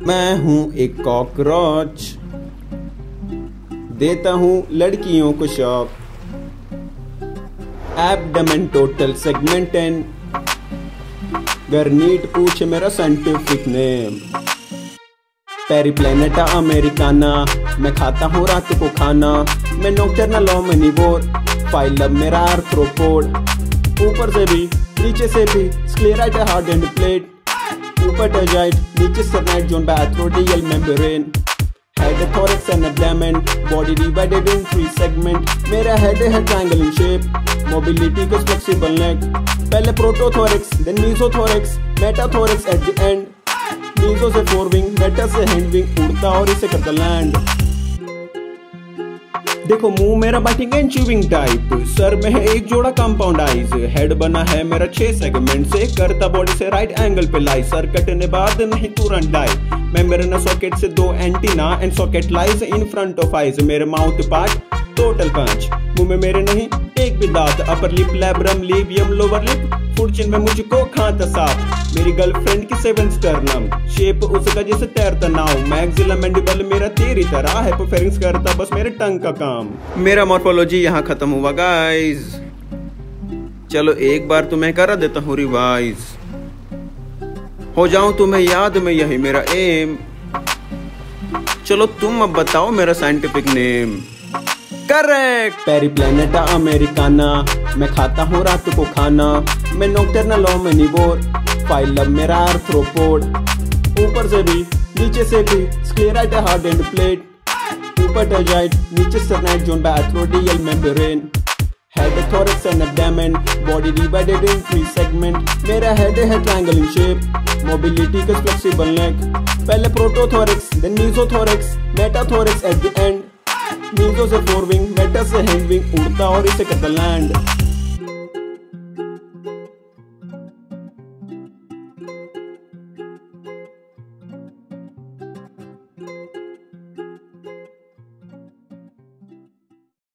मैं हूँ एक कॉकरोच, देता हूँ लड़कियों को shock. Abdomen total segment and गर्नीट पूछे मेरा साइंटिफिक नेम। पेरिप्लेनेटा अमेरिकाना, मैं खाता हूँ रात को खाना। मैं नॉकटर्नल ओमनिवोर, फाइलम मेरा आर्थ्रोपोड। ऊपर से भी नीचे से भी स्क्लेराइट हार्ड एंड प्लेट। ऊपर टर्जाइट नीचे sternite zone by arthrodial membrane. Head thorax and abdomen, body divided in 3 segment. मेरा हेड है ट्रायंगल इन शेप, मोबिलिटी को फ्लेक्सिबल नेक। पहले prothorax then mesothorax, metathorax at the end. Meso से 4 wing, meta से hand wing, उड़ता और इसे करता लैंड। देखो मुंह मेरा बाइटिंग एंड च्यूइंग टाइप। सर में है एक जोड़ा कंपाउंड आईज। हेड बना है मेरा 6 सेगमेंट से, करता बॉडी से राइट एंगल पे लाई। सर कटने बाद नहीं तुरंत डाई। मेम्ब्रेन सॉकेट से 2 antenna and socket lies in front of eyes. मेरे माउथ पार्ट टोटल 5। मुंह में मेरे नहीं एक भी दांत। Upper lip, labrum, labium, lower lip, फुट चिन में मुझको खाता सांप। मेरी गर्लफ्रेंड की 7 स्टर्नम, शेप उसका जैसे तैरता नाव। मैक्सिला मैंडिबल मेरा तेरी तरह है, परफेरेंस करता बस मेरे टंग का काम। मेरा मॉर्फोलॉजी यहाँ खत्म हुआ गाइस, चलो एक बार तुम्हें करा देता हूँ रिवाइज। हो जाऊं तुम्हें याद में, यही मेरा एम। चलो तुम अब बताओ मेरा scientific name. Correct, Periplaneta americana, मैं खाता हूँ रात को खाना। मैं नॉकटर्नल ओमनिवोर, फाइलम मेरा आर्थ्रोपोड। ऊपर से भी नीचे से भी स्क्लेराइट हार्ड एंड प्लेट। ऊपर टर्जाइट नीचे sternite zone by arthrodial membrane. Head thorax and abdomen, body divided in 3 segment. मेरा हेड है ट्रायंगल इन शेप, मोबिलिटी का फ्लेक्सिबल नेक। पहले prothorax then mesothorax, metathorax at the end. Meso से 4 wing, meta से hand wing, उड़ता और इसे करता लैंड।